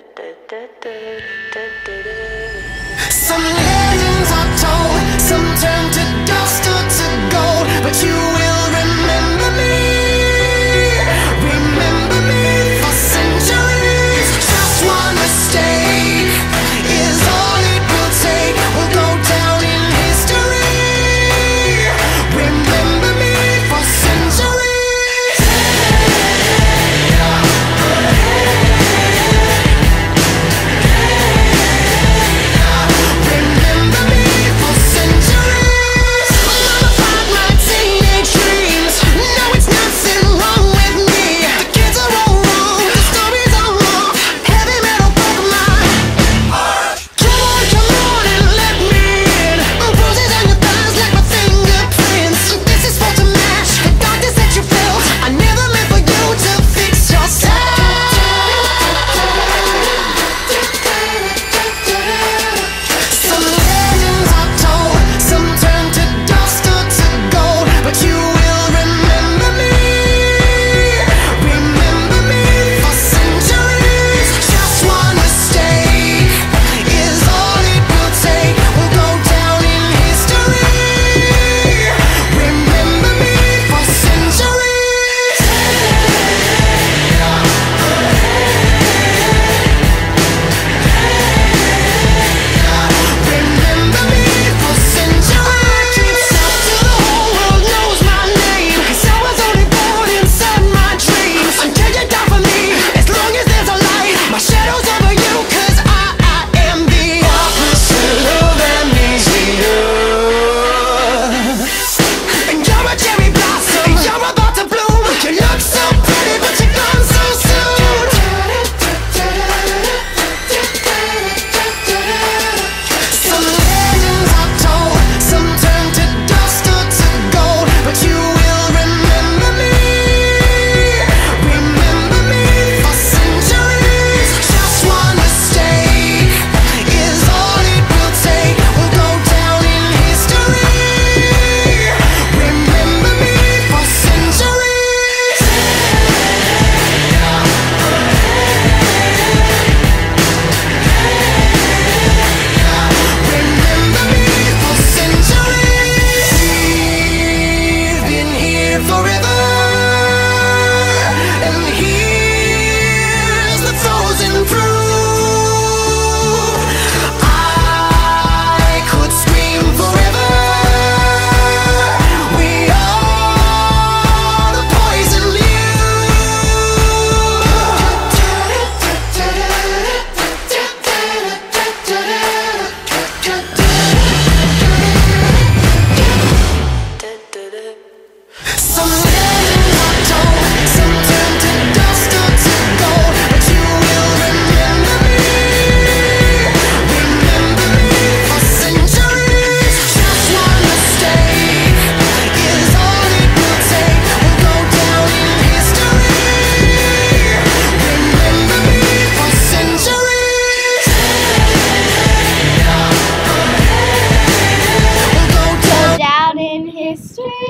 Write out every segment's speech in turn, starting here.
Some legends are told, some turn to dust or to gold, but you will remember me for centuries. Just one mistake is all it will take. We'll go down in history. Remember me for centuries. Remember me for centuries. Mummified my teenage dreams. No, it's nothing wrong with me. The kids are all wrong, the stories are wrong. Heavy metal broke my heart. Come on and let me in. Bruises on your thighs like my fingerprints. This is for to match the darkness that you felt. I never meant for you to fix yourself. Some legends are told, some turn to dust or to gold, but you will remember me for centuries. Just one mistake is all it will take. We'll go down in history. Remember me for centuries. Remember me for centuries. Shout till the whole world knows my name, 'cause I was only born inside my dreams. Until you die for me, as long as there's a light, my shadow's over you, 'cause I am the opposite of amnesia. And you're a cherry blossom, and you're about to bloom. You look so pretty, but you're gone so soon. Some legends are told, some turn to dust or to gold, but you will remember me for centuries. Just one mistake is all it will take. We'll go down in history. Remember me for centuries. Remember me for centuries. We've been here forever, and here's the frozen proof. I could scream forever. We are the poison Some legends are told, some turn to dust or to gold, but you will remember me for centuries. Just one mistake is all it will take. We'll go down in history. Remember me for centuries. We'll go Down in history,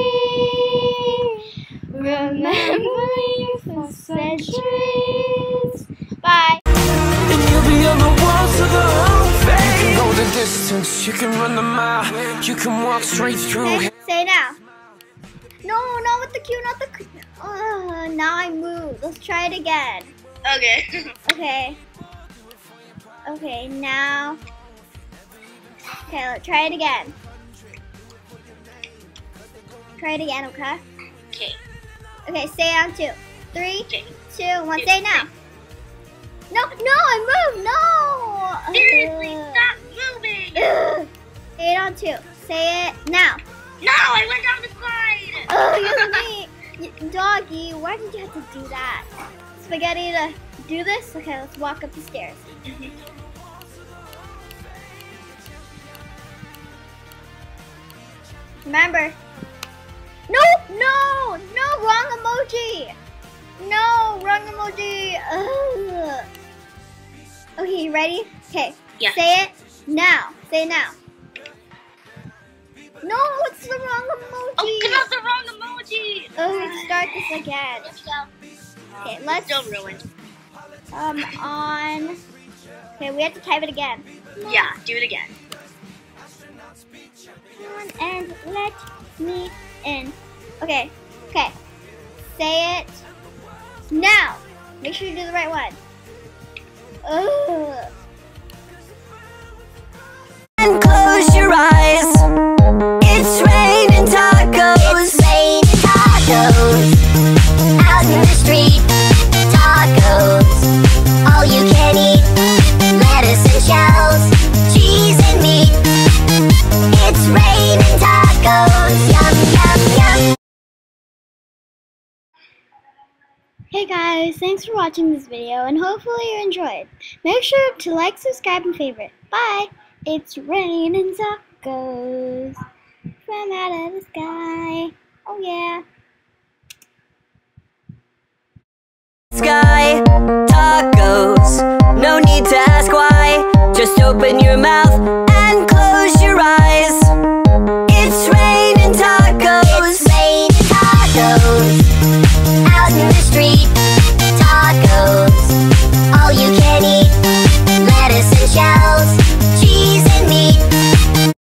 remember you for centuries. Bye. And you'll be on the walls of the whole face. You can go the distance, you can run the mile, you can walk straight through. Okay, say it now. No, not with the Q, not the Q. Now I moved. Let's try it again. Okay. Okay. Okay, now. Okay, let's try it again. Try it again, okay? Okay. Okay, say it on 2. 3, Okay. 2, 1, say it now. No, I moved, no! Seriously, stop moving! Ugh. Say it on 2. Say it now. No, I went down the slide! Oh, you're me. Doggy, why did you have to do that? Spaghetti to do this? Okay, let's walk up the stairs. Remember. No, wrong emoji. No, wrong emoji. Ugh. Okay, you ready? Okay, Yeah. say it now. Say it now. No, it's the wrong emoji. Oh, that's the wrong emoji! Oh, let's start this again. Okay, let's Still ruined. on Okay, we have to type it again. Yeah, do it again. Come on and let me in. Okay, okay. Say it now. Make sure you do the right one. Ugh. And close your eyes. It's raining tacos. It's raining tacos. Out in the street, tacos. All you can eat. Lettuce and shells, cheese and meat. It's raining tacos. Yum, yum, yum. Hey guys, thanks for watching this video and hopefully you enjoyed. Make sure to like, subscribe, and favorite. Bye! It's raining tacos from out of the sky. Oh yeah. Sky, tacos. No need to ask why. Just open